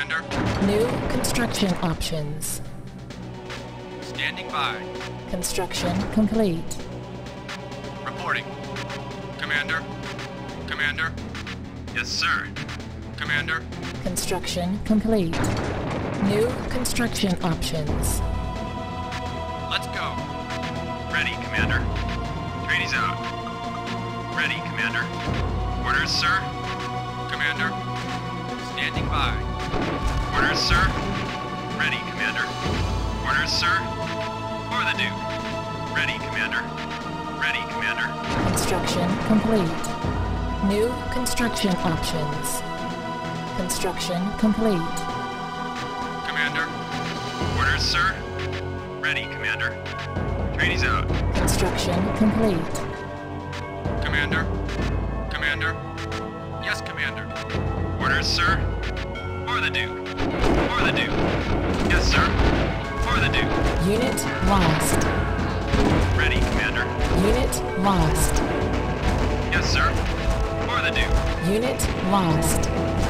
Commander. New construction options. Standing by. Construction complete. Reporting. Commander. Commander. Yes, sir. Commander. Construction complete. New construction options. Let's go. Ready, Commander. Trainees out. Ready, Commander. Orders, sir. Commander. Standing by. Orders, sir. Ready, Commander. Orders, sir. For the Duke. Ready, Commander. Ready, Commander. Construction complete. New construction options. Construction complete. Commander. Orders, sir. Ready, Commander. Trainees out. Construction complete. Commander. Commander. Yes, Commander. Orders, sir. For the Duke. For the Duke. Yes, sir. For the Duke. Unit lost. Ready, Commander. Unit lost. Yes, sir. For the Duke. Unit lost.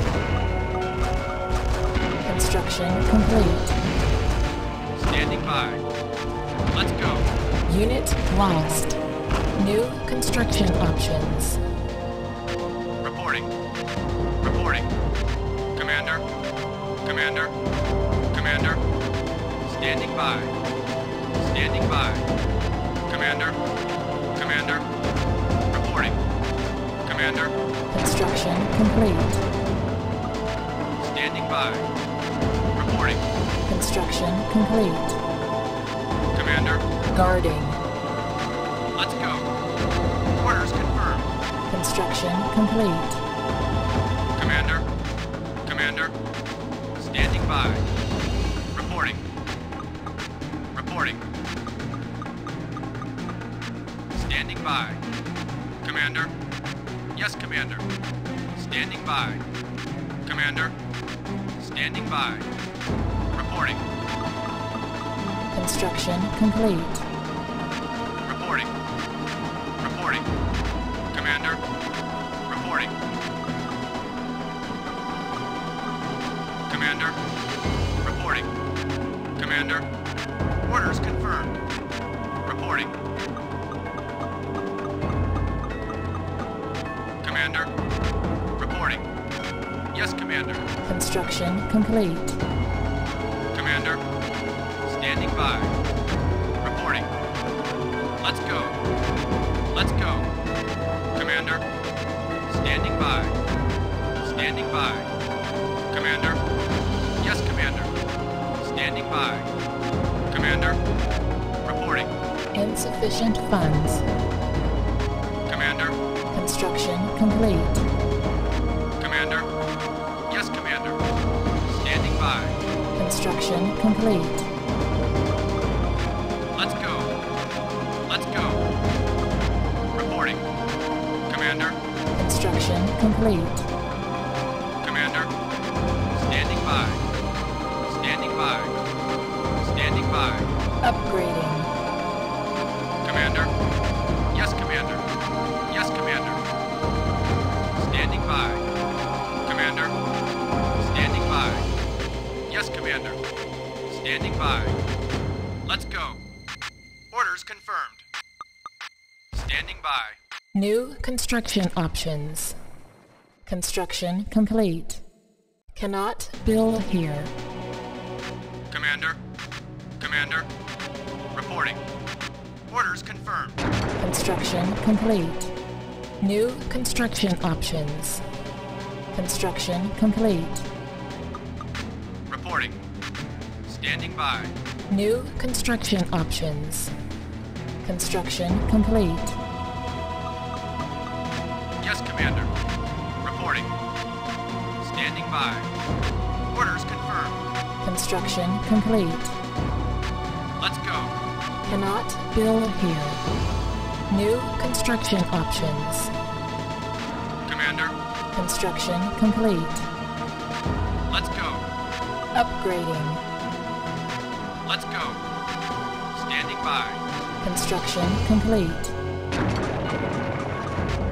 Construction complete. Standing by. Let's go. Unit lost. New construction options. Reporting. Reporting. Commander. Commander. Commander. Standing by. Standing by. Commander. Commander. Reporting. Commander. Construction complete. Standing by. Reporting. Construction complete. Commander. Guarding. Let's go. Orders confirmed. Construction complete. Commander. Commander. Standing by. Reporting. Reporting. Standing by. Commander. Yes, Commander. Standing by. Commander. Standing by. Reporting. Construction complete. Reporting. Reporting. Commander. Reporting. Commander. Reporting. Commander. Orders confirmed. Reporting. Commander. Reporting. Yes, Commander. Construction complete. Commander. Standing by. Reporting. Let's go. Let's go. Commander. Standing by. Standing by. Commander. Yes, Commander. Standing by. Commander. Reporting. Insufficient funds. Commander. Construction complete. Commander. Yes, Commander. Standing by. Construction complete. Let's go. Let's go. Reporting. Commander. Construction complete. Commander. Standing by. Standing by. Standing by. Upgrading. Commander. Yes, Commander. Yes, Commander. Standing by. Commander. Standing by. Yes, Commander. Standing by. Let's go. Orders confirmed. Standing by. New construction options. Construction complete. Cannot build here. Commander. Commander. Reporting. Orders confirmed. Construction complete. New construction options. Construction complete. Reporting. Standing by. New construction options. Construction complete. Yes, Commander. Reporting. Standing by. Orders confirmed. Construction complete. Let's go. Cannot build here. New construction options. Commander. Construction complete. Let's go. Upgrading. Let's go. Standing by. Construction complete.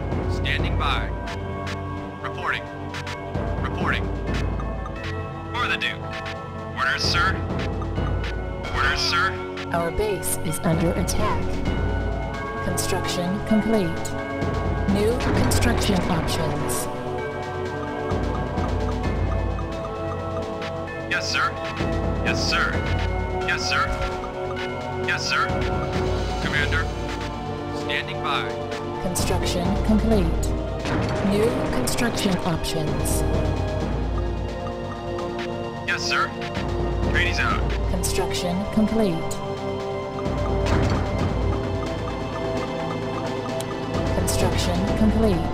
Standing by. Reporting. Reporting. For the the Duke. Orders, sir? Orders, sir? Our base is under attack. Construction complete. New construction options. Yes, sir. Yes, sir. Yes, sir. Yes, sir. Commander. Standing by. Construction complete. New construction options. Yes, sir. Trainees out. Construction complete. Construction complete.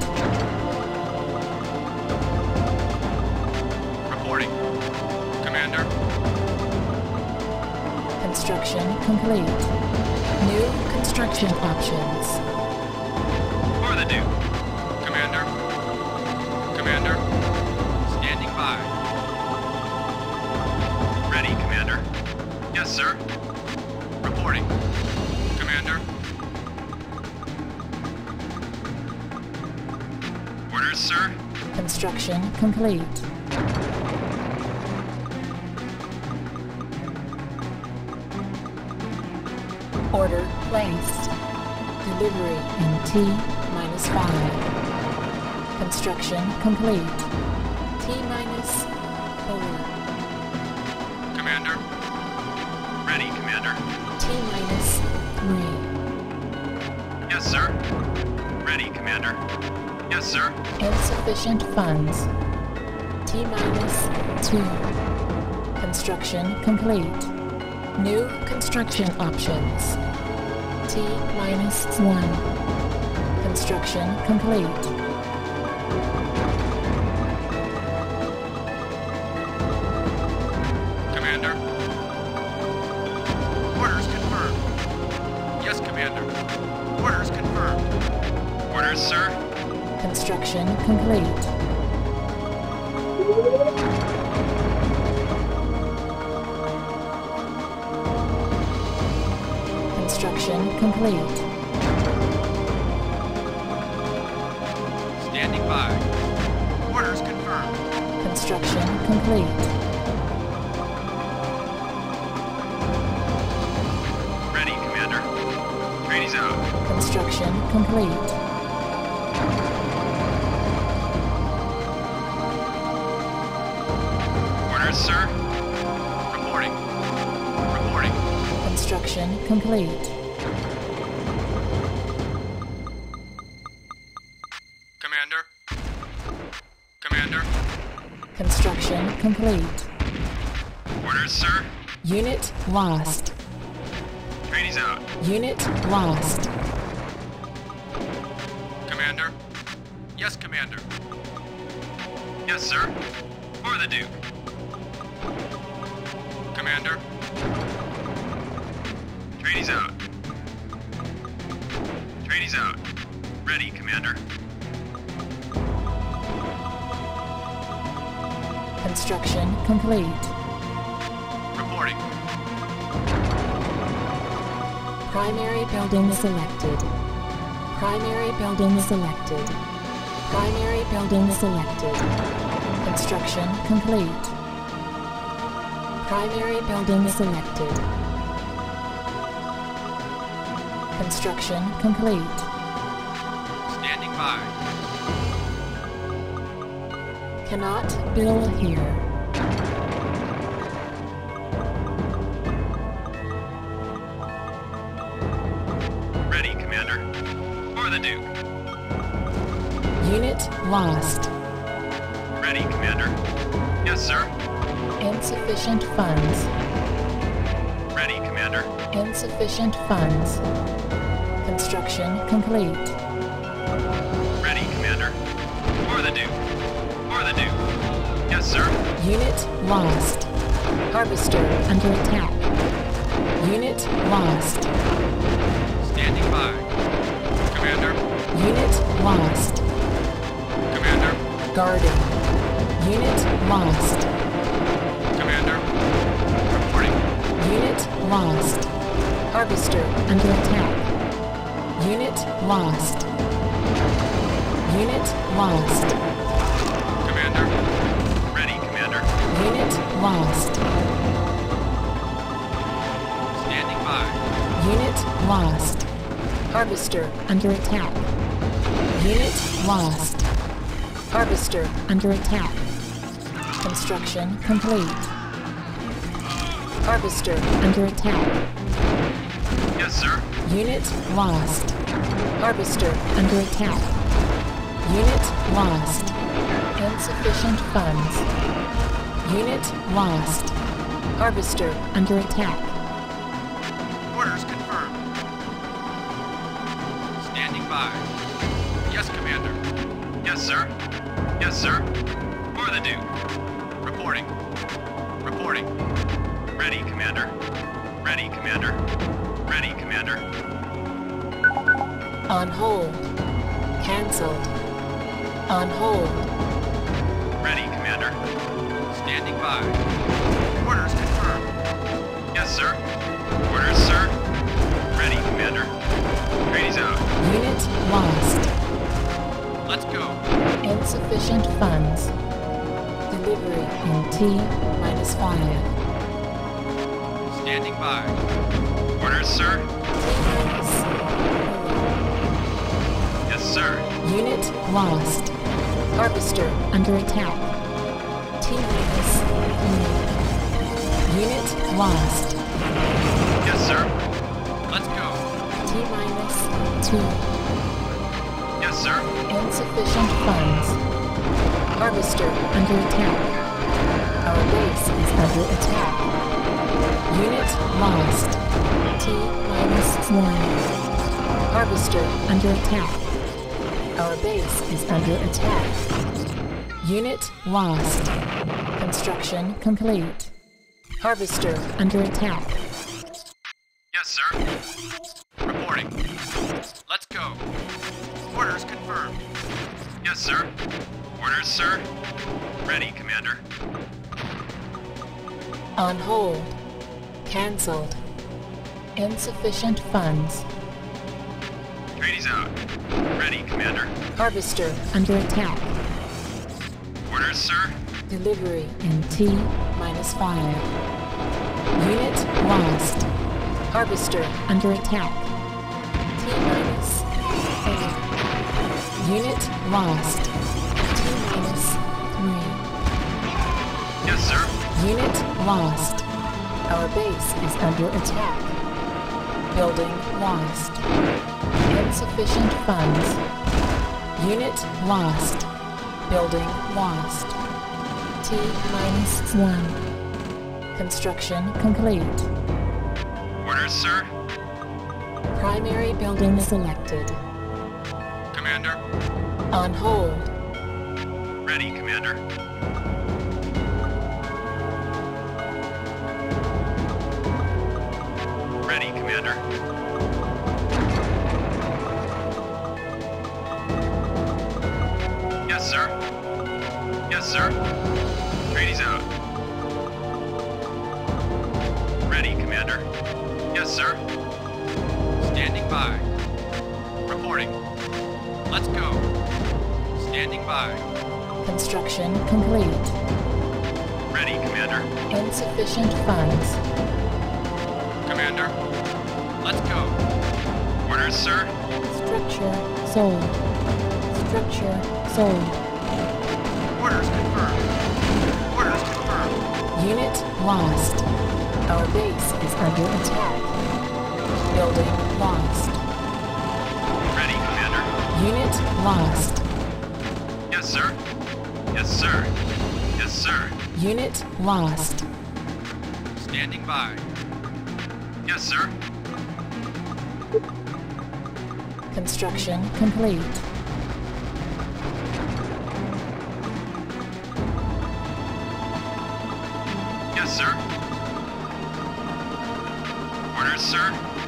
Reporting. Commander. Construction complete. New construction options. For the Duke. Commander. Commander. Standing by. Ready, Commander. Yes, sir. Reporting. Commander. Orders, sir? Construction complete. Order placed. Delivery in T-5. Construction complete. T-4. Commander. Ready, Commander. T-3. Yes, sir. Ready, Commander. Yes, sir. Insufficient funds. T-2. Construction complete. New construction options. T-1. Construction complete. Commander. Orders confirmed. Yes, Commander. Orders confirmed. Orders, sir? Construction complete. Construction complete. Standing by. Orders confirmed. Construction complete. Ready, Commander. Trainees out. Construction complete. Orders, sir? Reporting. Reporting. Construction complete. Commander. Commander. Construction complete. Orders, sir? Unit lost. Trainees out. Unit lost. Commander. Yes, Commander. Yes, sir. For the Duke. Commander. Trainees out. Trainees out. Ready, Commander. Construction complete. Reporting. Primary building selected. Primary building selected. Primary building selected. Construction complete. Primary building selected. Construction complete. Standing by. Cannot build here. Ready, Commander. For the Duke. Unit lost. Ready, Commander. Yes, sir. Insufficient funds. Ready, Commander. Insufficient funds. Construction complete. Ready, Commander. For the Duke. For the Duke. Yes, sir. Unit lost. Harvester under attack. Unit lost. Standing by. Commander. Unit lost. Commander. Guarding. Unit lost. Commander. Reporting. Unit lost. Harvester under attack. Unit lost. Unit lost. Commander. Ready, Commander. Unit Unit lost. Standing by. Unit lost. Harvester under attack. Unit lost. Harvester under attack. Construction complete. Harvester under attack. Yes, sir. Unit lost. Harvester under attack. Unit lost. Insufficient funds. Unit lost. Harvester under attack. Orders confirmed. Standing by. Yes, Commander. Yes, sir. Yes, sir. For the Duke. Reporting. Reporting. Ready, Commander. Ready, Commander. Ready, Commander. On hold. Cancelled. On hold. Ready, Commander. Standing by. Orders confirmed. Yes, sir. Orders, sir. Ready, Commander. Trainees out. Unit lost. Let's go. Insufficient funds. Delivery in T-5. Standing by. Orders, sir. Yes, sir. Unit lost. Harvester under attack. T-3. Unit lost. Yes, sir. Let's go. T-2. Yes, sir. Insufficient funds. Harvester under attack. Our base is under attack. Unit lost. T-1. Harvester under attack. Our base is under attack. Unit lost. Construction complete. Harvester under attack. Yes, sir. Reporting. Let's go. Orders confirmed. Yes, sir. Orders, sir. Ready, Commander. On hold. Cancelled. Insufficient funds. Trainees out. Ready, Commander. Harvester under attack. Orders, sir. Delivery in T-5. Unit lost. Harvester under attack. T-4. Unit lost. T-3. Yes, sir. Unit lost. Our base is under attack. Building lost. Insufficient funds. Unit lost. Building lost. T-1. Construction complete. Orders, sir. Primary building selected. Commander. On hold. Ready, Commander. Ready, Commander. Yes, sir. Yes, sir. Trainees out. Ready, Commander. Yes, sir. Standing by. Reporting. Let's go. Standing by. Construction complete. Ready, Commander. Insufficient funds. Commander. Let's go. Orders, sir. Structure sold. Structure sold. Orders confirmed. Orders confirmed. Unit lost. Our base is under attack. Building lost. Ready, Commander. Unit lost. Yes, sir. Yes, sir. Yes, sir. Unit lost. Standing by. Yes, sir. Construction complete. Yes, sir. Orders, sir.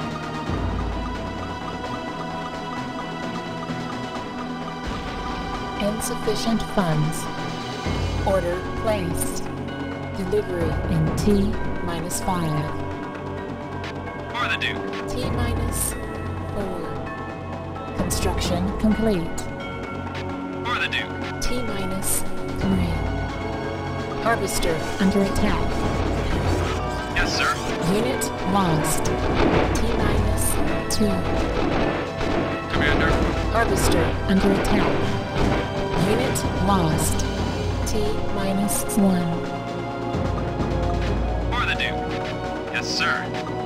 Insufficient funds. Order placed. Delivery in T-5. For the Duke. T-4. Construction complete. For the Duke. T-3. Harvester under attack. Yes, sir. Unit lost. T-minus 2. Commander. Harvester under attack. Unit lost. T-minus 1. For the Duke. Yes, sir.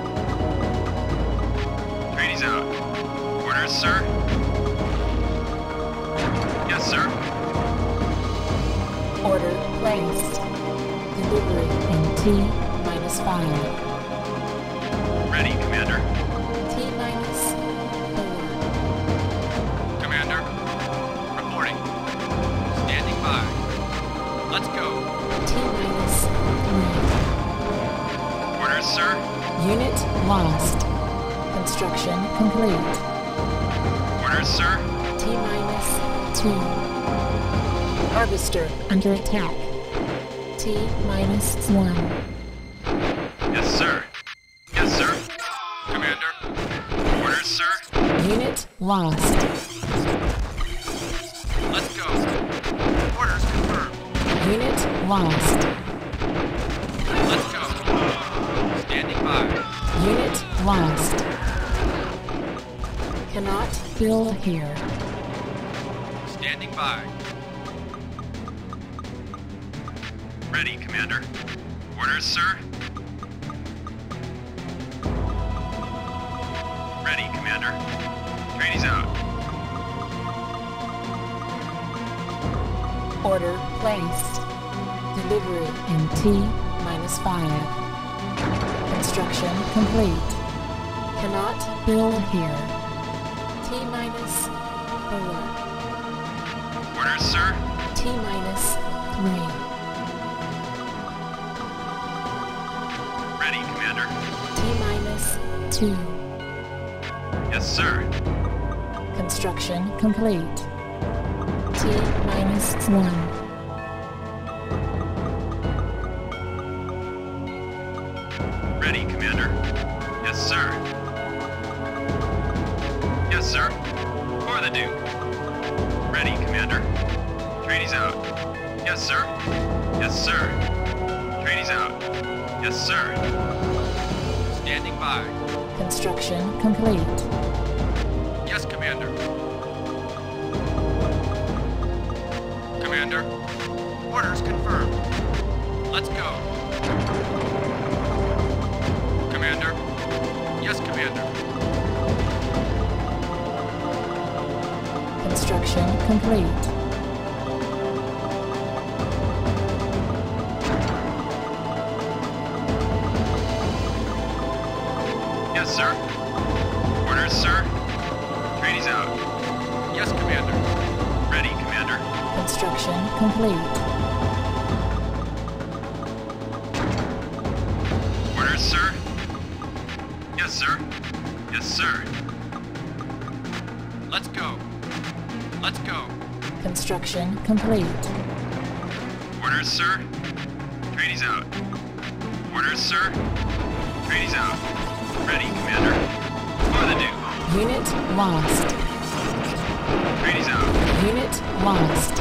Trainees out. Orders, sir. Yes, sir. Order placed. Delivery in T-minus 5. Ready, Commander. T-minus 4. Commander. Reporting. Standing by. Let's go. T-minus 3. Orders, sir. Unit lost. Construction complete. Orders, sir. T-minus 2. Harvester under attack. T-minus 1. Yes, sir. Yes, sir. Commander. Orders, sir. Unit lost. Let's go. Orders confirmed. Unit lost. Let's go. Standing by. Unit lost. Cannot build here. Standing by. Ready, Commander. Orders, sir. Ready, Commander. Trainees out. Order placed. Delivery in T-minus 5. Construction complete. Cannot build here. T-minus 4. Orders, sir. T-minus 3. Ready, Commander. T-minus 2. Yes, sir. Construction complete. T-minus 1. Ready, Commander. Yes, sir. Yes, sir. For the Duke. Ready, Commander. Trainees out. Yes, sir. Yes, sir. Trainees out. Yes, sir. Standing by. Construction complete. Yes, Commander. Commander. Orders confirmed. Let's go. Commander. Yes, Commander. Construction complete. Yes, sir. Orders, sir. Trainees out. Yes, Commander. Ready, Commander. Construction complete. Orders, sir. Yes, sir. Yes, sir. Let's go. Let's go. Construction complete. Orders, sir. Trainees out. Orders, sir. Trainees out. Ready, Commander. For the Duke. Unit lost. Trainees out. Unit lost.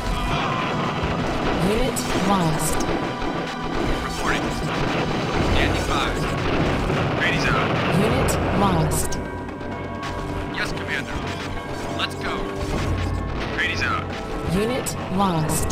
Unit lost. Reporting. Standing by. Trainees out. Unit lost. Yes, Commander. Let's go. Trainees out. Unit lost.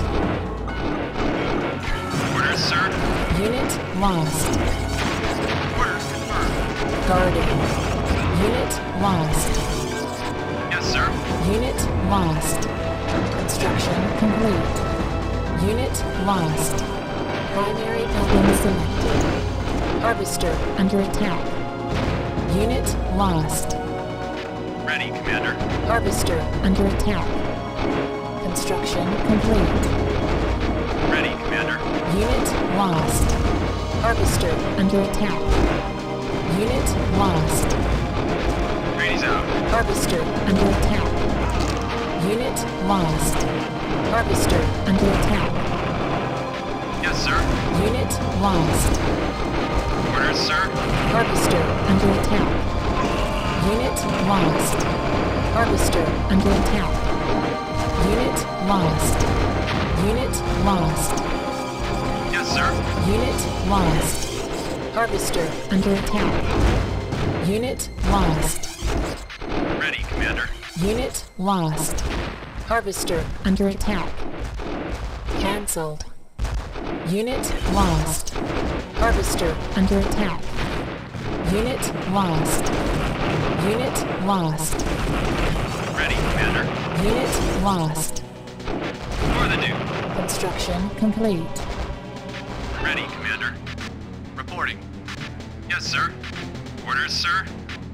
Orders, sir. Unit lost. Orders confirmed. Guarding. Unit lost. Yes, sir. Unit lost. Construction complete. Unit lost. Primary building selected. Harvester under attack. Unit lost. Ready, Commander. Harvester under attack. Construction complete. Ready, Commander. Unit lost. Harvester under attack. Unit lost. Trainees out. Harvester under attack. Unit lost. Harvester under attack. Yes, sir. Unit lost. Orders, sir. Harvester under attack. Unit lost. Harvester under attack. Unit lost. Unit lost. sir. Unit lost. Harvester under attack. Unit lost. Ready, Commander. Unit lost. Harvester under attack. Cancelled. Unit lost. Harvester under attack. Unit lost. Unit lost. Ready, Commander. Unit lost. For the Duke. Construction complete. Ready, Commander. Reporting. Yes, sir. Orders, sir.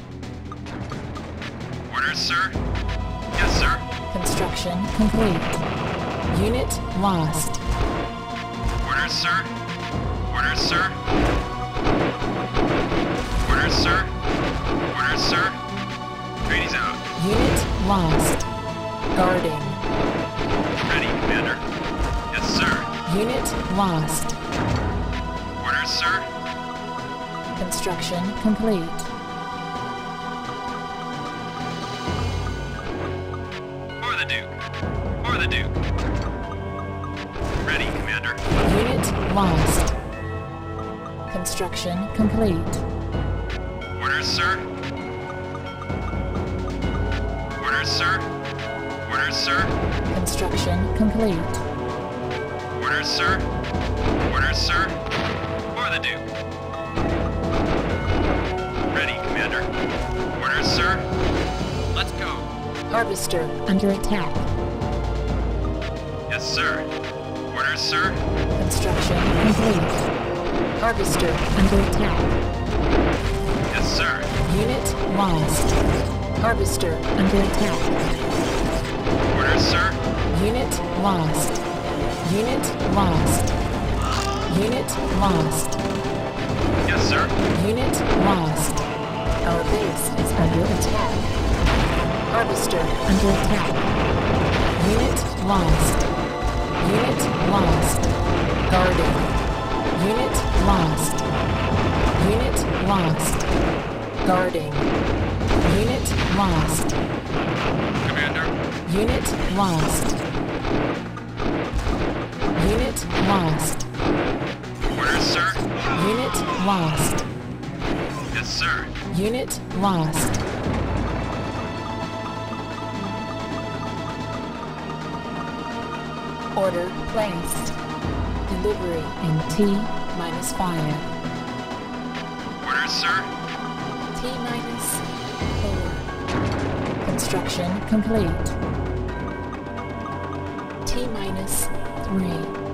Orders, sir. Yes, sir. Construction complete. Unit lost. Orders, sir. Orders, sir. Orders, sir. Orders, sir. Trainees out. Unit lost. Guarding. Ready, Commander. Yes, sir. Unit lost. Orders, sir. Construction complete. For the Duke. For the Duke. Ready, Commander. Unit lost. Construction complete. Orders, sir. Orders, sir. Orders, sir. Construction complete. Orders, sir. Orders, sir. For the Duke. Ready, Commander. Orders, sir. Let's go. Harvester under attack. Yes, sir. Orders, sir. Construction complete. Harvester under attack. Yes, sir. Unit lost. Harvester under attack. Orders, sir. Unit lost. Unit lost. Unit lost. Yes, sir. Unit lost. Our base is under attack. Harvester under attack. Unit lost. Unit lost. Guarding. Unit lost. Unit lost. Guarding. Unit lost. Commander. Unit lost. Unit lost. Orders, sir. Unit lost. Yes, sir. Unit lost. Order placed. Delivery in T-5. Orders, sir. T-4. Construction complete. T-3.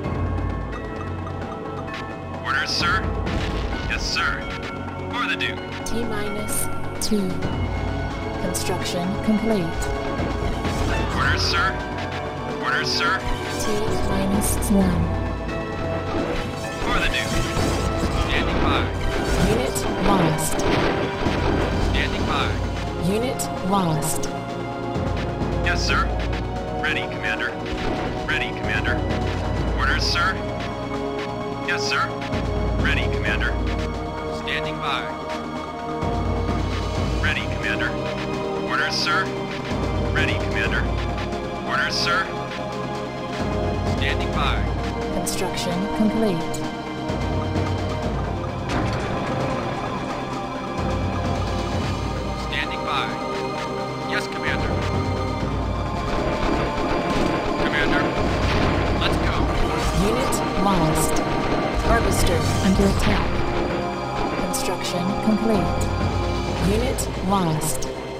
Orders, sir. Yes, sir. For the Duke. T-2. Construction complete. Orders, sir. Orders, sir. T-1. For the Duke. Standing by. Unit lost. Standing by. Unit lost. Yes, sir. Ready, Commander. Ready, Commander. Orders, sir. Yes, sir. Ready, Commander. Standing by. Ready, Commander. Orders, sir. Ready, Commander. Orders, sir. Standing by. Construction complete. Standing by. Yes, Commander. Commander, let's go. Unit lost. Harvester under attack. Construction complete. Unit lost.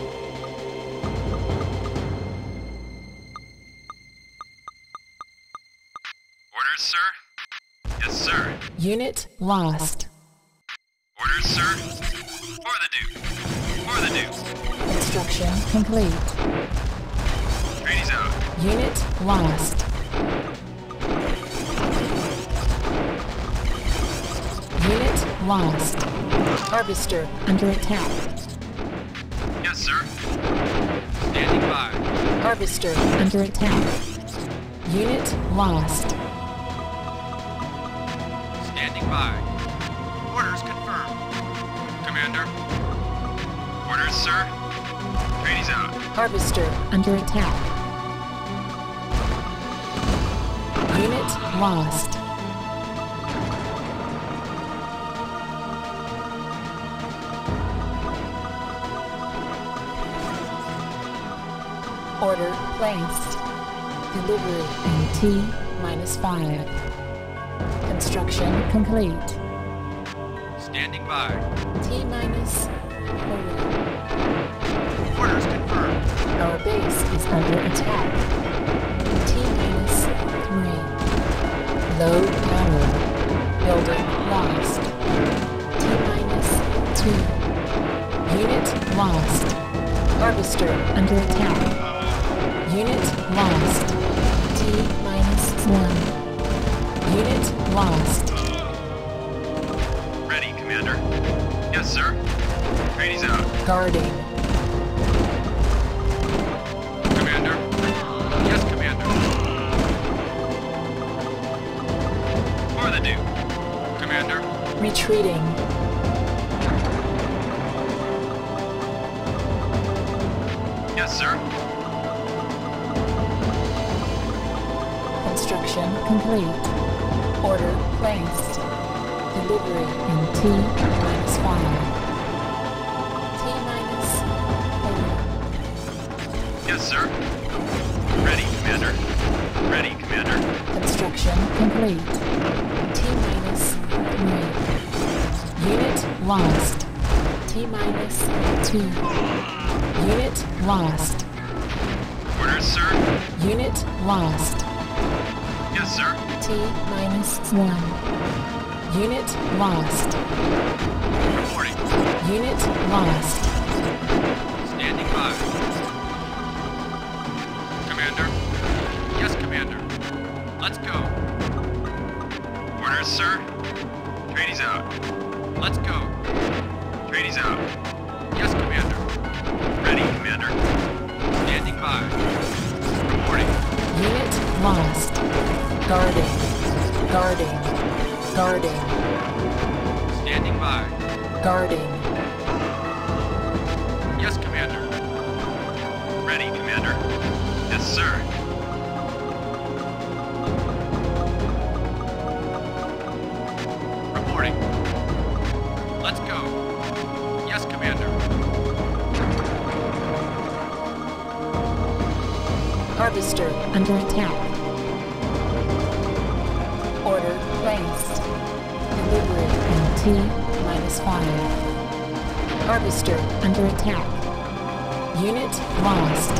Orders, sir. Yes, sir. Unit lost. Orders, sir. For the Duke. For the Duke. Construction complete. Trainees out. Unit lost. Unit lost. Harvester under attack. Yes, sir. Standing by. Harvester under attack. Unit lost. Standing by. Orders confirmed. Commander. Orders, sir. Trainees out. Harvester under attack. Unit lost. Order placed. Delivery in T-5. Construction complete. Standing by. T-4. Orders confirmed. Our base is under attack. T-3. Low power. Building lost. T-2. Unit lost. Harvester under attack. Unit lost. T-1. Unit lost. Ready, Commander. Yes, sir. Trainees out. Guarding. Commander. Yes, Commander. For the Duke. Commander. Retreating. Yes, sir. Construction complete. Order placed. Delivery in T-5. T-4. Yes, sir. Ready, Commander. Ready, Commander. Construction complete. T-3. Unit lost. T-2. Unit lost. Orders, sir. Unit lost. Yes, sir. T-1. Unit lost. Reporting. Unit lost. Standing by. Commander. Yes, Commander. Let's go. Orders, sir. Trainees out. Let's go. Trainees out. Yes, Commander. Ready, Commander. Standing by. Reporting. Unit lost. Guarding. Guarding. Guarding. Standing by. Guarding. Yes, Commander. Ready, Commander. Yes, sir. Reporting. Let's go. Yes, Commander. Harvester under attack. Order placed. Delivery in T-5. Harvester under attack. Unit lost.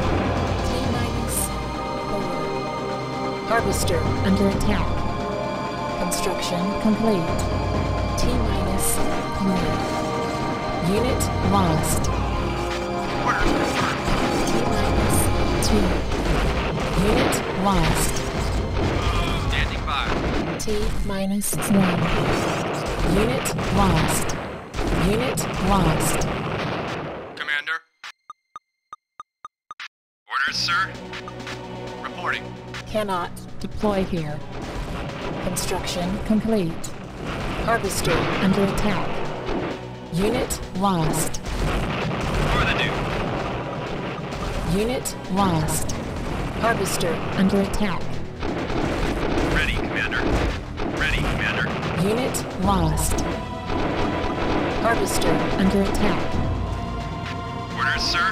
T-4. Harvester under attack. Construction complete. T-3. Unit lost. Orders confirmed. T-2. Unit lost. Standing by. T-1. Unit lost. Unit lost. Commander. Orders, sir. Reporting. Cannot deploy here. Construction complete. Harvester under attack. Unit lost. For the Duke. Unit lost. Harvester under attack. Ready, Commander. Ready, Commander. Unit lost. Harvester under attack. Orders, sir.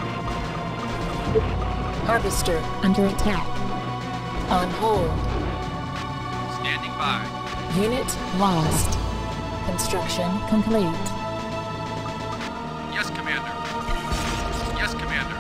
Harvester under attack. On hold. Standing by. Unit lost. Construction complete. Yes, Commander. Yes, Commander.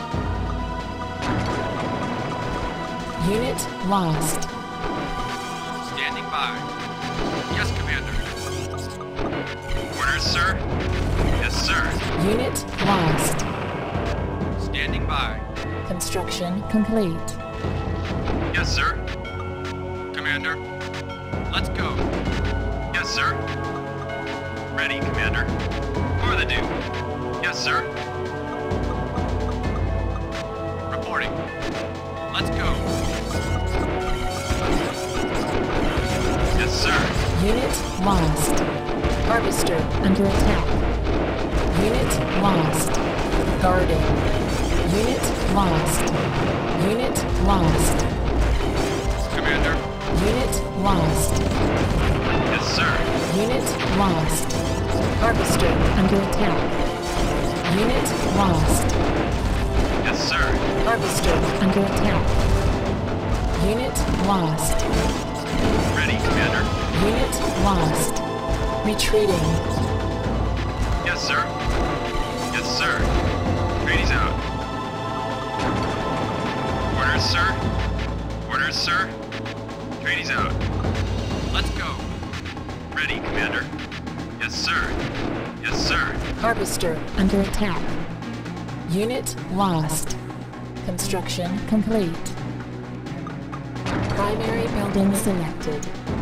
Unit lost. Standing by. Yes, Commander. Orders, sir. Yes, sir. Unit lost. Standing by. Construction complete. Yes, sir. Commander. Let's go. Yes, sir. Ready, Commander. For the Duke. Yes, sir. Reporting. Let's go. Yes, sir. Unit lost. Harvester under attack. Unit lost. Guarding. Unit lost. Unit lost. Commander. Unit lost. Yes, sir. Unit lost. Harvester under attack. Unit lost. Yes, sir. Harvester under attack. Unit lost. Ready, Commander. Unit lost. Retreating. Yes, sir. Yes, sir. Trainees out. Orders, sir. Orders, sir. Trainees out. Let's go. Ready, Commander. Yes, sir. Yes, sir. Harvester under attack. Unit lost. Construction complete. Primary building selected.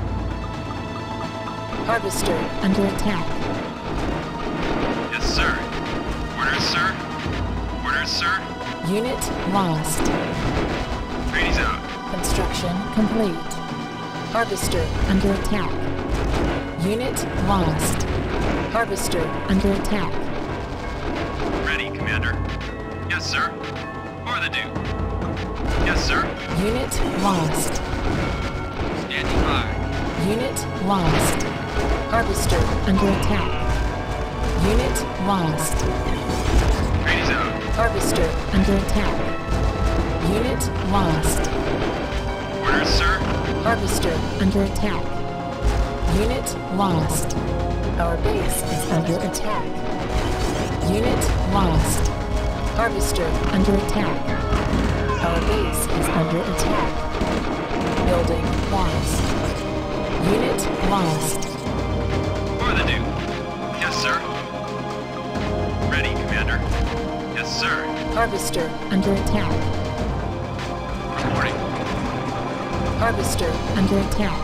Harvester under attack. Yes, sir. Orders, sir. Orders, sir. Unit lost. Trainees out. Construction complete. Harvester under attack. Unit lost. Harvester under attack. Ready, Commander. Yes, sir. For the Duke. Yes, sir. Unit lost. Standing by. Unit lost. Harvester under attack. Unit lost. Trainees out. Harvester under attack. Unit lost. Orders, sir. Harvester under attack. Unit lost. Our base is under attack. Unit lost. Harvester under attack. Our base is under attack. Building lost. Unit lost. For the Duke. Yes, sir. Ready, Commander. Yes, sir. Harvester under attack. Reporting. Harvester under attack.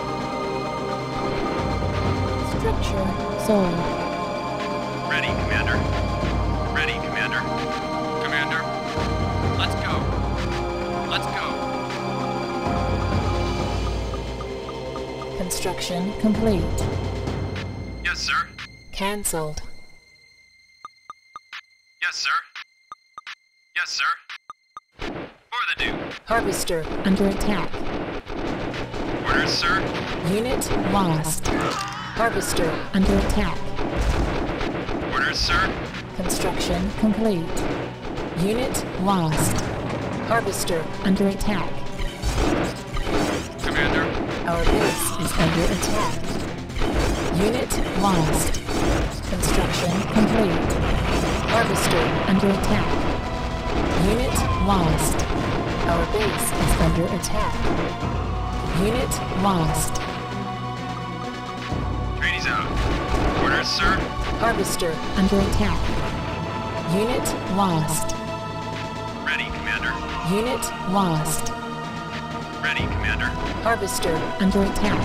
Structure sold. Ready, Commander. Ready, Commander. Commander. Let's go. Let's go. Construction complete. Yes, sir. Cancelled. Yes, sir. Yes, sir. For the Duke. Harvester under attack. Orders, sir. Unit lost. Harvester under attack. Orders, sir. Construction complete. Unit lost. Harvester under attack. Commander. Our base is under attack. Unit lost. Construction complete. Harvester under attack. Unit lost. Our base is under attack. Unit lost. Trainees out. Orders, sir. Harvester under attack. Unit lost. Ready, Commander. Unit lost. Ready, Commander. Harvester under attack.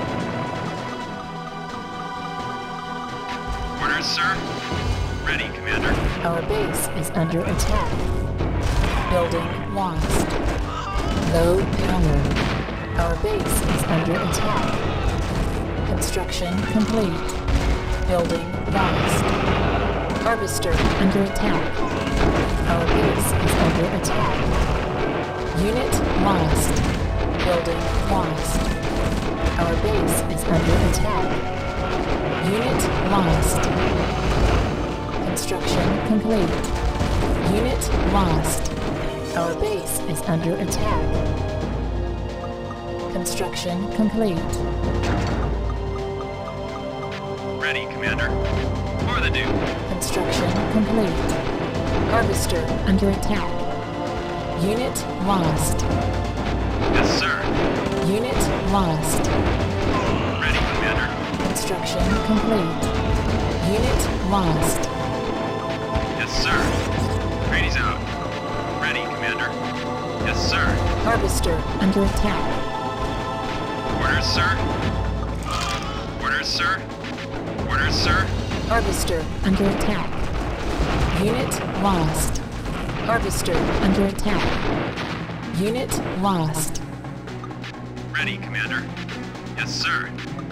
Orders, sir. Ready, Commander. Our base is under attack. Building lost. Low power. Our base is under attack. Construction complete. Building lost. Harvester under attack. Our base is under attack. Unit lost. Building lost. Our base is under attack. Unit lost. Construction complete. Unit lost. Our base is under attack. Construction complete. Ready, Commander. For the Duke. Construction complete. Harvester under attack. Unit lost. Yes, sir. Unit lost. Ready, Commander. Construction complete. Unit lost. Yes, sir. Trainees out. Ready, Commander. Yes, sir. Harvester under attack. Orders, sir. Orders, sir. Orders, sir. Harvester under attack. Unit lost. Harvester under attack. Unit lost. Ready, Commander. Yes, sir.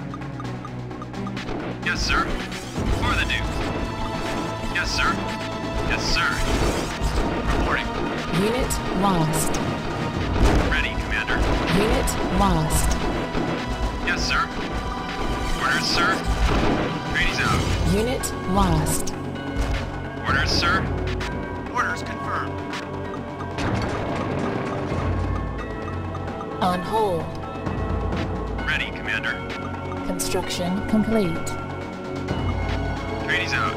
Yes, sir. For the Duke. Yes, sir. Yes, sir. Reporting. Unit lost. Ready, Commander. Unit lost. Yes, sir. Orders, sir. Trainees out. Unit lost. Orders, sir. Orders confirmed. On hold. Ready, Commander. Construction complete. Trainees out.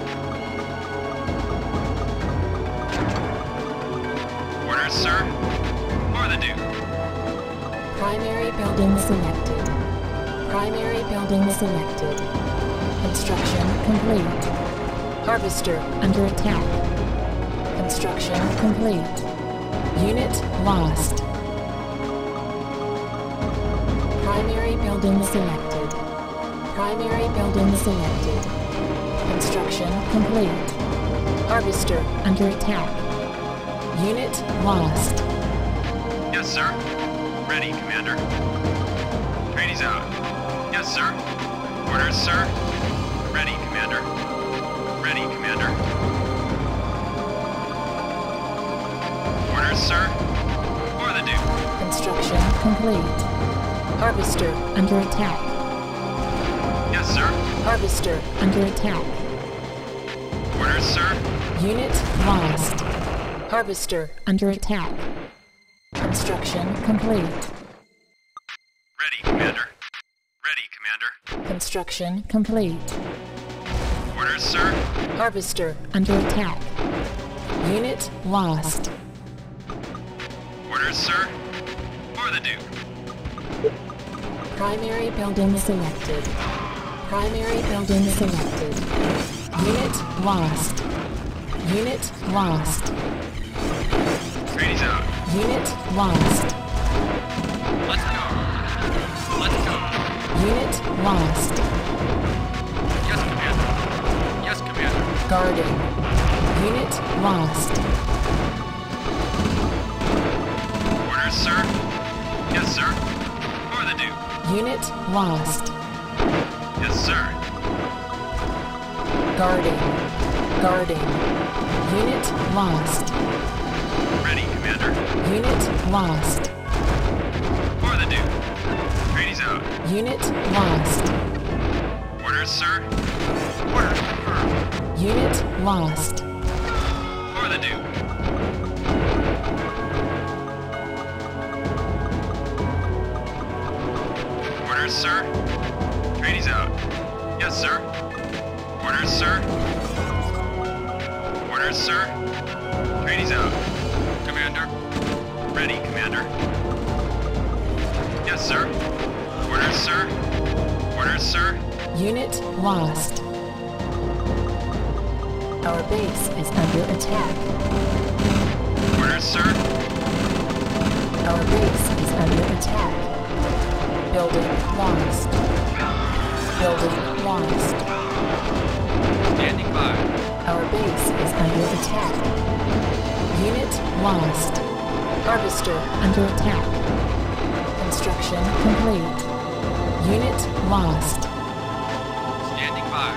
Orders, sir. For the Duke. Primary building selected. Primary building selected. Construction complete. Harvester under attack. Construction complete. Unit lost. Primary building selected. Primary building selected. Construction complete. Harvester under attack. Unit lost. Yes, sir. Ready, Commander. Trainees out. Yes, sir. Orders, sir. Ready, Commander. Ready, Commander. Orders, sir. For the Duke. Construction complete. Harvester under attack. Yes, sir. Harvester under attack. Orders, sir. Unit lost. Harvester under attack. Construction complete. Ready, Commander. Ready, Commander. Construction complete. Orders, sir. Harvester under attack. Unit lost. Orders, sir. For the Duke. Primary building selected. Primary building selected. Unit lost. Unit lost. Trainees out. Unit lost. Let's go. Let's go. Unit lost. Yes, Commander. Yes, Commander. Guarding. Unit lost. Orders, sir. Yes, sir. For the Duke. Unit lost. Yes, sir. Guarding. Guarding. Unit lost. Ready, Commander. Unit lost. For the Duke. Trainees out. Unit lost. Orders, sir. Orders confirmed. Unit lost. For the Duke. Orders, sir. Trainees out. Yes, sir. Orders, sir. Orders, sir. Trainees out. Commander. Ready, Commander. Yes, sir. Orders, sir. Orders, sir. Unit lost. Our base is under attack. Orders, sir. Our base is under attack. Building lost. Building lost. Standing by. Our base is under attack. Unit lost. Harvester under attack. Construction complete. Unit lost. Standing by.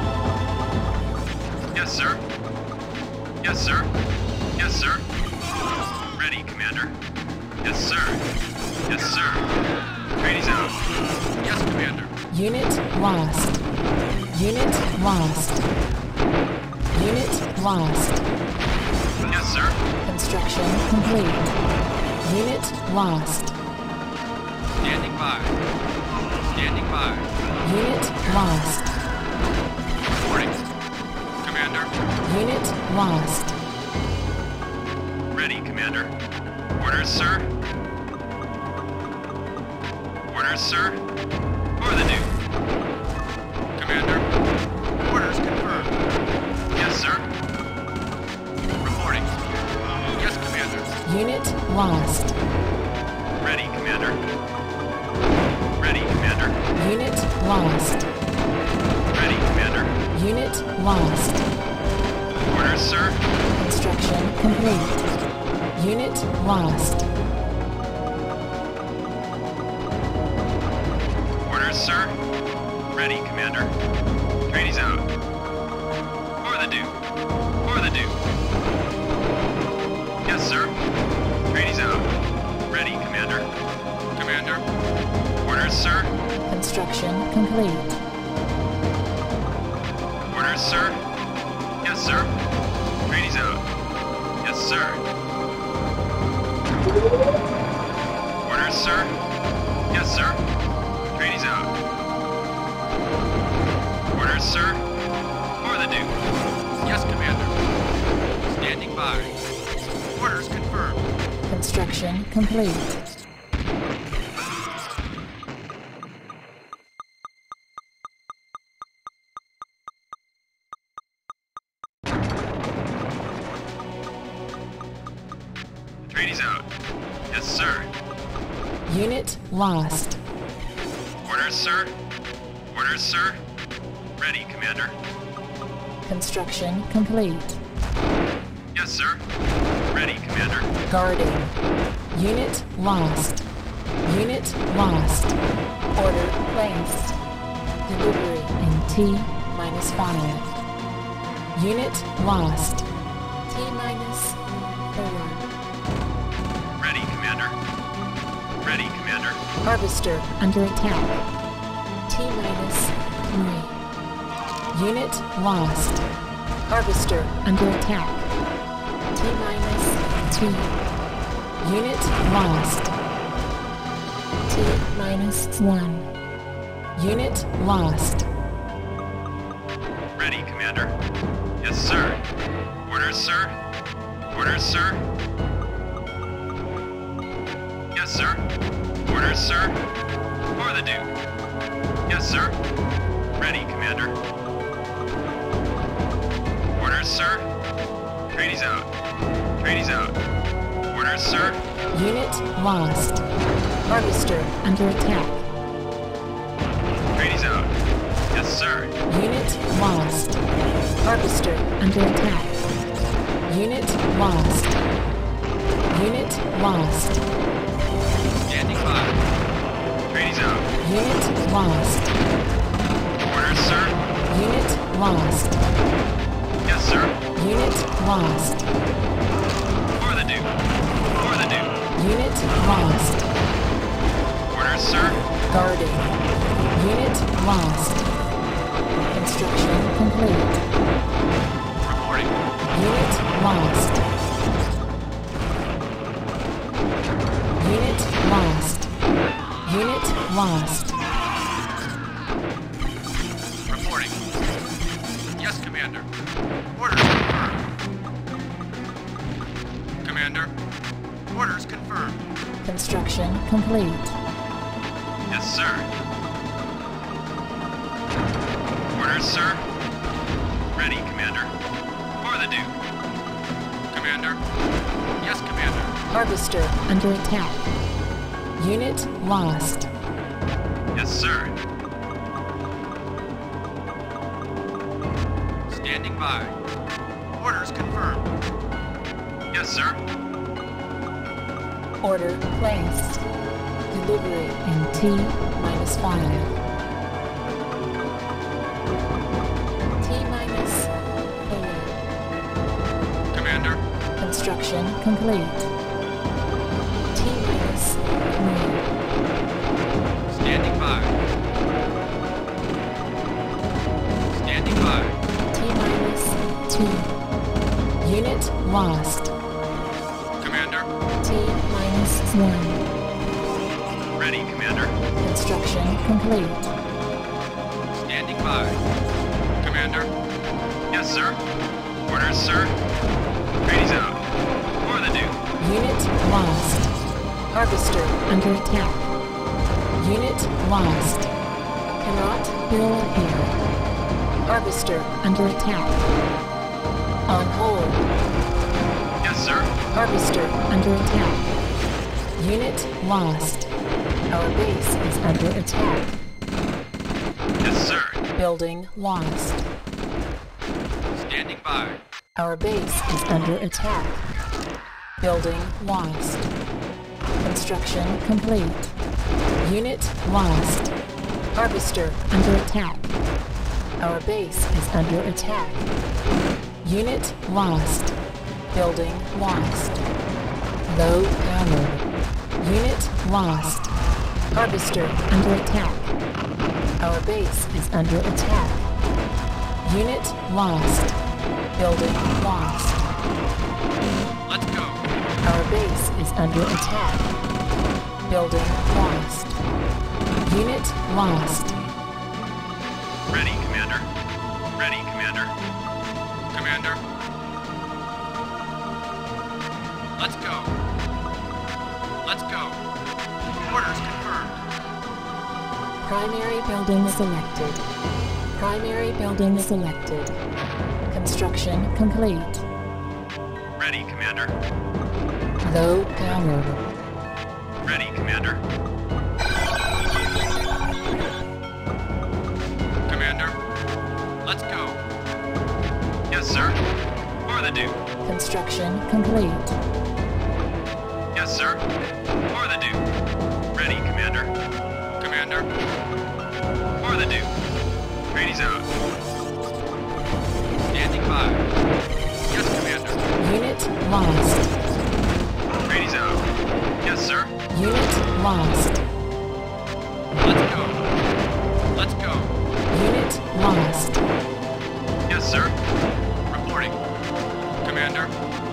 Yes, sir. Yes, sir. Yes, sir. Ready, Commander. Yes, sir. Yes, sir. Trainees out. Yes, Commander. Unit lost. Unit lost. Unit lost. Yes, sir. Construction complete. Unit lost. Standing by. Standing by. Unit lost. Reporting. Commander. Unit lost. Ready, Commander. Orders, sir. Orders, sir. For the Duke. Commander. Orders confirmed. Yes, sir. Reporting. Yes, Commander. Unit lost. Ready, Commander. Ready, Commander. Unit lost. Ready, Commander. Unit lost. Orders, sir. Construction complete. Unit lost. Orders, sir. Ready, Commander. Trainees out. For the Duke. For the Duke. Yes, sir. Trainees out. Ready, Commander. Commander. Orders, sir. Construction complete. Orders, sir. Yes, sir. Trainees out. Yes, sir. Orders, sir. sir. For the Duke. Yes, Commander. Standing by. Orders confirmed. Construction complete. Trainees out. Yes, sir. Unit lost. Orders, sir. Orders, sir. Ready, Commander. Construction complete. Yes, sir. Ready, Commander. Guarding. Unit lost. Unit lost. Order placed. Delivery in T-5. Unit lost. T-4. Ready, Commander. Ready, Commander. Harvester under attack. T-3. Unit lost. Harvester under attack. T-2. Unit lost. T-1. Unit lost. Ready, Commander. Yes, sir. Orders, sir. Orders, sir. Yes, sir. Orders, sir. For the Duke. Yes, sir. Ready, Commander. Orders, sir. Trainees out. Trainees out. Orders, sir. Unit lost. Harvester under attack. Trainees out. Yes, sir. Unit lost. Harvester under attack. Unit lost. Unit lost. Standing by. Trainees out. Unit lost. Orders, sir. Unit lost. Yes, sir. Unit lost. For the Duke. For the Duke. Unit lost. Orders, sir. Guarding. Unit lost. Construction complete. Reporting. Unit lost. Unit lost. Unit lost. Reporting. Yes, Commander. Orders confirmed. Commander. Orders confirmed. Construction complete. Yes, sir. Orders, sir. Ready, Commander. For the Duke. Commander. Yes, Commander. Harvester under attack. Unit lost. Yes, sir. Standing by. Orders confirmed. Yes, sir. Order placed. Delivery in T-5. T-4. Commander. Construction complete. T-3. Standing by. Standing by. T-2. Unit lost. Commander. T-1. Ready, Commander. Construction complete. Standing by. Commander. Yes, sir. Orders, sir. Trainees out. For the Duke. Unit lost. Harvester under attack. Unit lost. Cannot build here. Harvester under attack. On hold. Yes, sir. Harvester under attack. Unit lost. Our base is under attack. Yes, sir. Building lost. Standing by. Our base is under attack. Building lost. Construction complete. Unit lost. Harvester under attack. Our base is under attack. Unit lost. Building lost. Low power. Unit lost. Harvester under attack. Our base is under attack. Unit lost. Building lost. Let's go. Our base is under attack. Building lost. Unit lost. Ready, Commander. Ready, Commander. Commander. Let's go. Let's go. Orders confirmed. Primary building selected. Primary building selected. Construction complete. Ready, Commander. Low power. Ready, Commander. Commander. Let's go. Yes, sir. For the Duke. Construction complete. Yes, sir. For the Duke. Ready, Commander. Commander. For the Duke. Trainees out. Standing by. Yes, Commander. Unit lost. Trainees out. Yes, sir. Unit lost. Let's go. Let's go. Unit lost. Yes, sir. Reporting. Commander.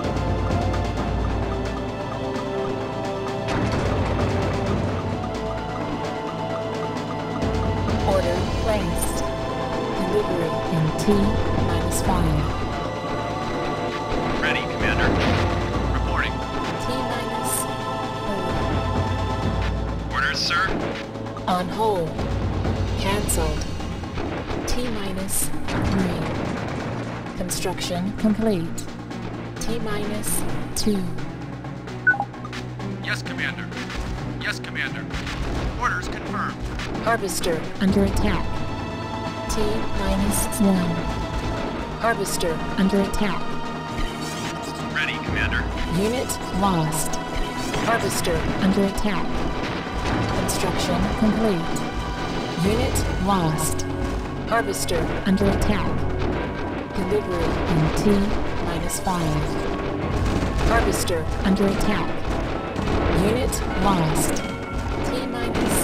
Order placed. Delivery in T-5. Ready, Commander. Reporting. T-4. Orders, sir. On hold. Cancelled. T-3. Construction complete. T-2. Yes, Commander. Yes, Commander. Orders confirmed. Harvester under attack. T-1. Harvester under attack. Ready, Commander. Unit lost. Harvester under attack. Construction complete. Unit lost. Harvester under attack. Delivery in T-5. Harvester under attack. Unit lost. T-4.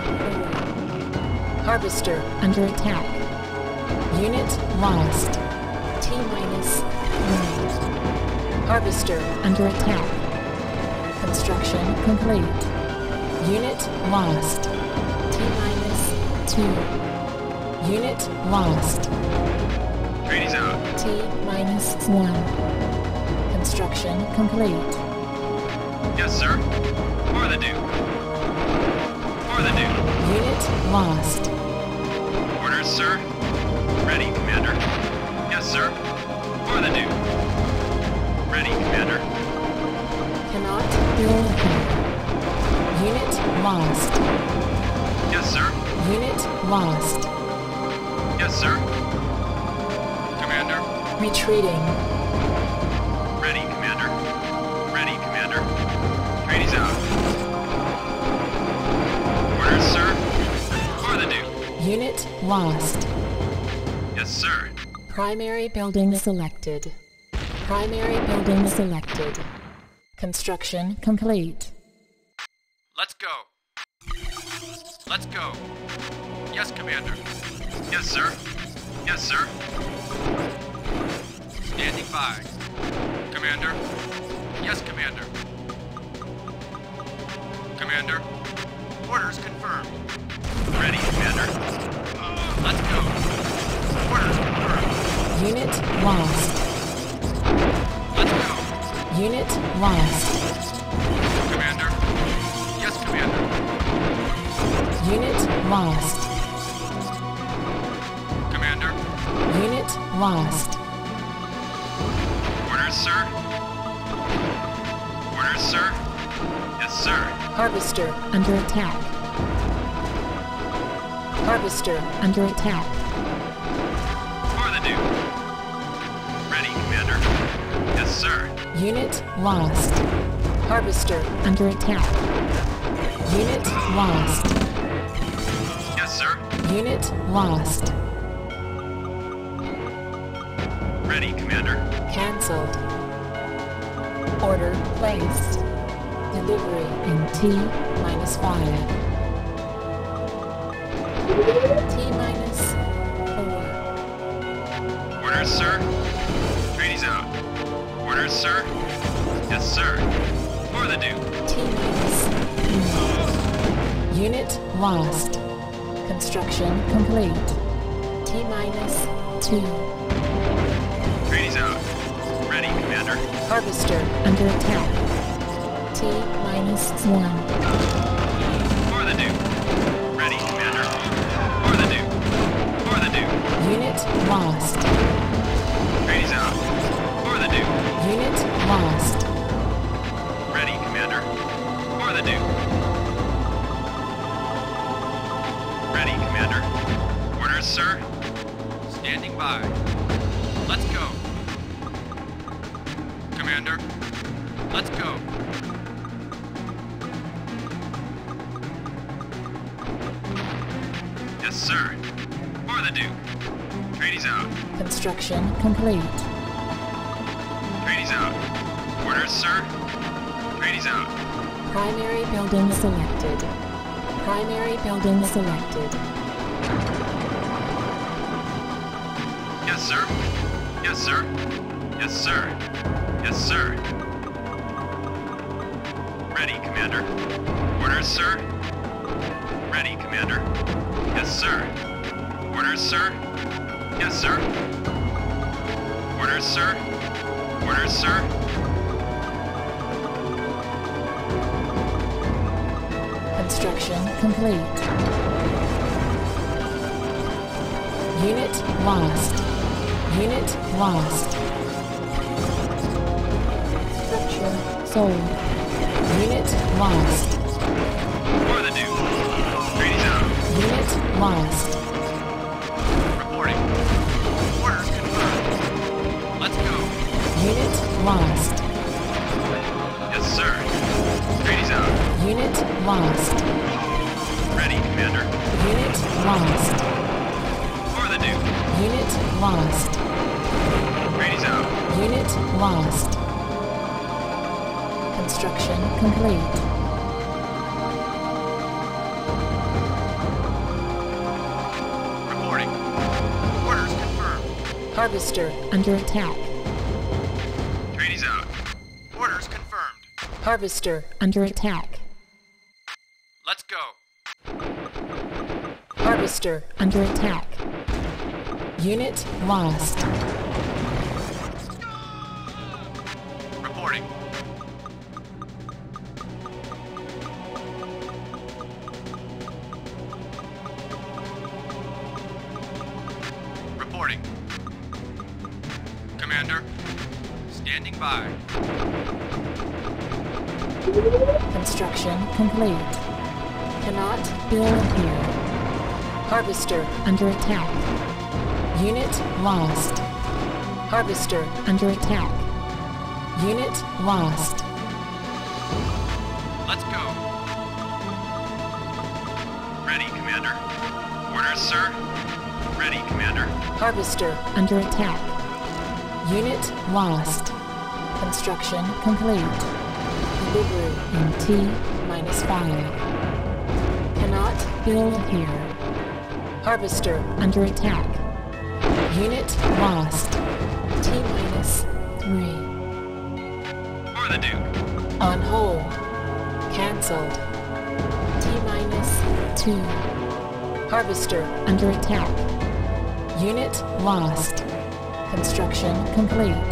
Harvester under attack. Unit lost. T-3. Harvester under attack. Construction complete. Unit lost. T-2. Unit lost. Trainees out. T-1. Construction complete. Yes, sir. For the Duke. For the Duke. Unit lost. Orders, sir. Ready, Commander. Yes, sir. For the Duke. Ready, Commander. Cannot build here. Unit lost. Yes, sir. Unit lost. Yes, sir. Commander. Retreating. Ready, Commander. Ready, Commander. Trainees out. Orders, sir. For the Duke. Unit lost. Yes, sir. Primary building selected. Primary building selected. Construction complete. Let's go. Let's go. Yes, Commander. Yes, sir. Yes, sir. Standing by. Commander. Yes, Commander. Commander. Orders confirmed. Ready, Commander. Let's go. Orders confirmed. Unit lost. Let's go. Unit lost. Commander. Yes, Commander. Unit lost. Commander. Unit lost. Orders, sir. Orders, sir. Yes, sir. Harvester under attack. Harvester under attack. For the Duke. Ready, Commander. Yes, sir. Unit lost. Harvester under attack. Unit lost. Yes, sir. Unit lost. Ready, Commander. Cancelled. Order placed. Delivery in T-5. T-4. Orders, sir. Trainees out. Orders, sir. Yes, sir. For the Duke. T-3. Unit lost. Construction complete. T-2. 2. Trainees out. Ready, Commander. Harvester under attack. T-1. For the Duke. Ready, Commander. For the Duke. For the Duke. Unit lost. Trainees out. For the Duke. Unit lost. Ready, Commander. For the Duke. Ready, Commander. Orders, sir. Standing by. Let's go. Commander, let's go. Yes, sir. For the Duke. Trainees out. Construction complete. Trainees out. Orders, sir. Trainees out. Primary building selected. Primary building selected. Yes, sir. Yes, sir. Yes, sir. Yes, sir. Ready, Commander. Orders, sir. Ready, Commander. Yes, sir. Orders, sir. Yes, sir. Orders, sir. Orders, sir. Construction complete. Unit lost. Unit lost. Structure sold. Unit lost. For the Duke. Trainees out. Unit lost. Reporting. Orders confirmed. Let's go. Unit lost. Yes, sir. Trainees out. Unit lost. Ready, Commander. Unit lost. For the Duke. Unit lost. Trainees out. Unit lost. Construction complete. Reporting. Orders confirmed. Harvester under attack. Trainees out. Orders confirmed. Harvester under attack. Let's go. Harvester under attack. Unit lost. Reporting. Reporting. Commander, standing by. Construction complete. Cannot build here. Harvester under attack. Unit lost. Harvester under attack. Unit lost. Let's go. Ready, Commander. Orders, sir. Ready, Commander. Harvester under attack. Unit lost. Construction complete. Delivery in T-5. Cannot build here. Harvester under attack. Unit lost. T-3. For the Duke. On hold. Cancelled. T-2. Harvester under attack. Unit lost. Construction complete.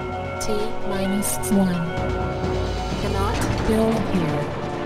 T-1. Cannot build here.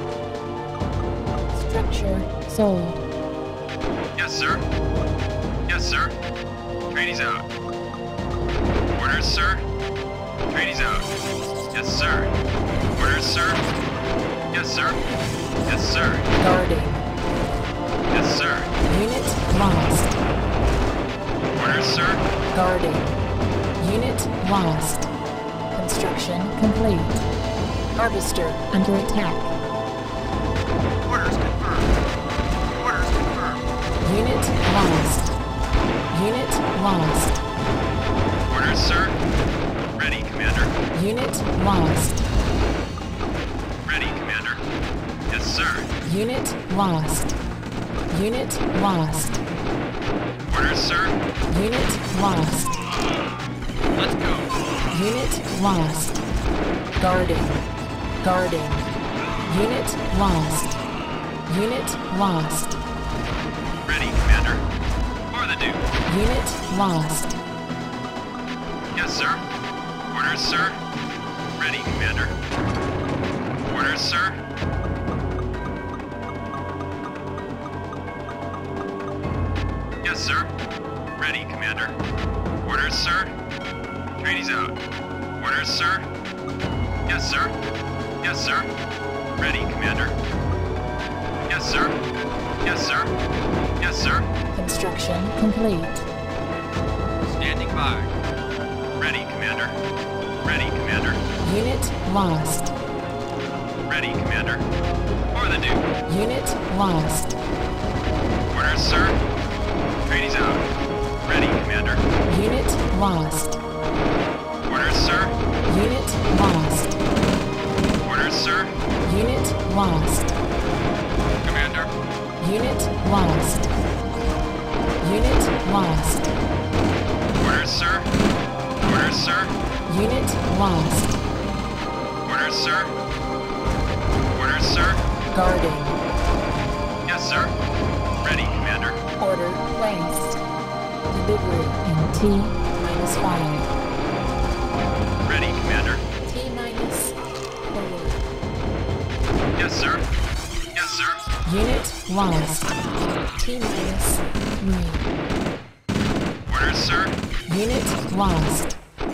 Structure sold. Yes, sir. Yes, sir. Trainees out. Orders, sir. Trainees out. Yes, sir. Orders, sir. Yes, sir. Yes, sir. Guarding. Yes, sir. Unit lost. Orders, sir. Guarding. Unit lost. Construction complete. Harvester under attack. Orders confirmed. Orders confirmed. Unit lost. Unit lost. Orders, sir. Ready, Commander. Unit lost. Ready, Commander. Yes, sir. Unit lost. Unit lost. Orders, sir. Unit lost. Let's go. Unit lost. Guarding. Guarding. Unit lost. Unit lost. Ready, Commander. For the Duke. Unit lost. Yes, sir. Orders, sir. Ready, Commander. Orders, sir. Yes, sir. Ready, Commander. Orders, sir. Trainees out. Orders, sir. Yes, sir. Yes, sir. Ready, Commander. Yes, sir. Yes, sir. Yes, sir. Construction complete. Standing by. Ready, Commander. Ready, Commander. Unit lost. Ready, Commander. For the Duke. Unit lost. Orders, sir. Trainees out. Ready, Commander. Unit lost. Orders, sir. Unit lost. Orders, sir. Unit lost. Commander. Unit lost. Unit lost. Orders, sir. Orders, sir. Unit lost. Orders, sir. Orders, sir. Guarding. Yes, sir. Ready, Commander. Order placed. Delivery in T-5. Ready, Commander. T-4. Yes, sir. Yes, sir. Unit lost. T-3. Orders, sir. Unit lost.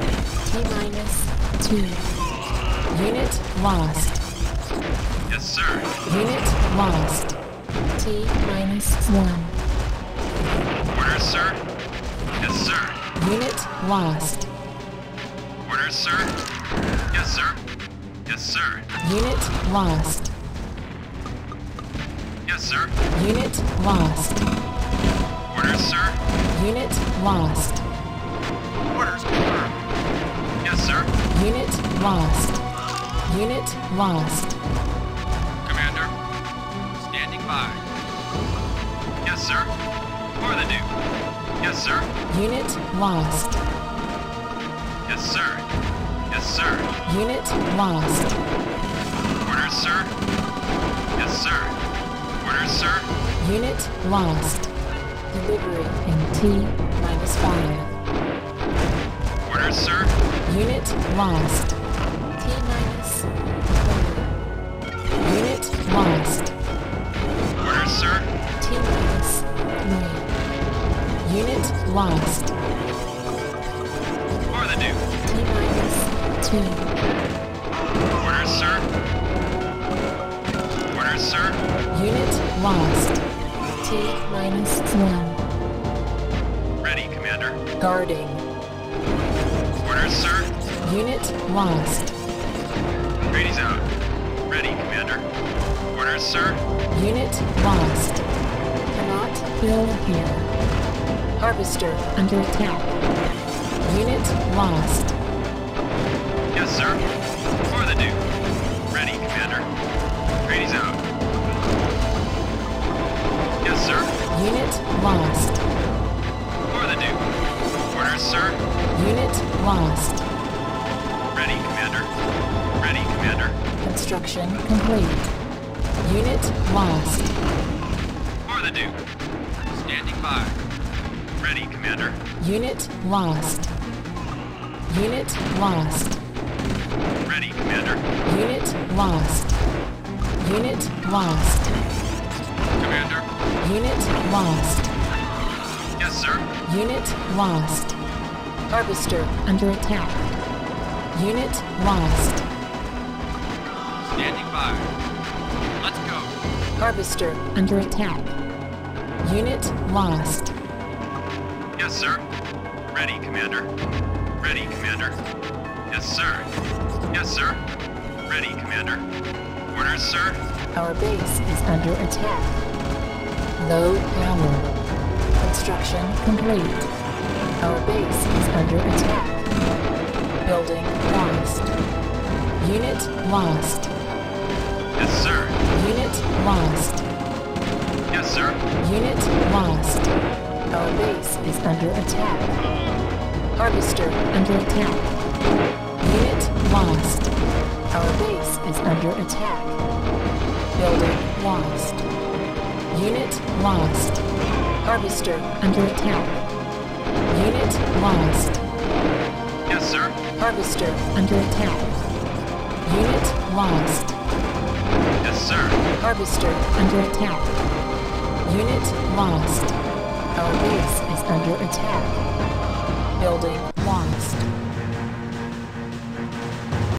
T-2. Unit lost. Yes, sir. Unit lost. T-1. Orders, sir. Yes, sir. Unit lost. Orders, sir. Yes, sir. Yes, sir. Unit lost. Yes, sir. Unit lost. Orders, sir. Unit lost. Orders confirmed. Yes, sir. Unit lost. Unit lost. Commander. Standing by. Yes, sir. For the Duke. Yes, sir. Unit lost. Yes, sir. Yes, sir. Unit lost. Orders, sir. Yes, sir. Orders, sir. Unit lost. Delivery in T-5. Orders, sir. Unit lost. T-4. Unit lost. Orders, sir. T-3. Unit lost. For the Duke. T-2. Orders, sir. Orders, sir. Unit lost. T-1. Ready, Commander. Guarding. Orders, sir. Unit lost. Trainees out. Ready, Commander. Orders, sir. Unit lost. Cannot build here. Harvester under attack. Unit lost. Yes, sir. For the Duke. Ready, Commander. Trainees out. Yes, sir. Unit lost. For the Duke. Orders, sir. Unit lost. Ready, Commander. Ready, Commander. Construction complete. Unit lost. For the Duke. Standing by. Ready, Commander. Unit lost. Unit lost. Ready, Commander. Unit lost. Unit lost. Commander. Unit lost. Yes, sir. Unit lost. Harvester under attack. Unit lost. Standing by. Let's go. Harvester under attack. Unit lost. Yes, sir. Ready, Commander. Ready, Commander. Yes, sir. Yes, sir. Ready, Commander. Orders, sir. Our base is under attack. Low power. Construction complete. Our base is under attack. Building lost. Unit lost. Yes, sir. Unit lost. Yes, sir. Unit lost. Our base is under attack. Harvester under attack. Unit lost. Our base is under attack. Building lost. Unit lost. Harvester under attack. Unit lost. Yes, sir. Harvester under attack. Unit lost. Yes, sir. Harvester under attack. Unit lost. Our base is under attack. Building lost.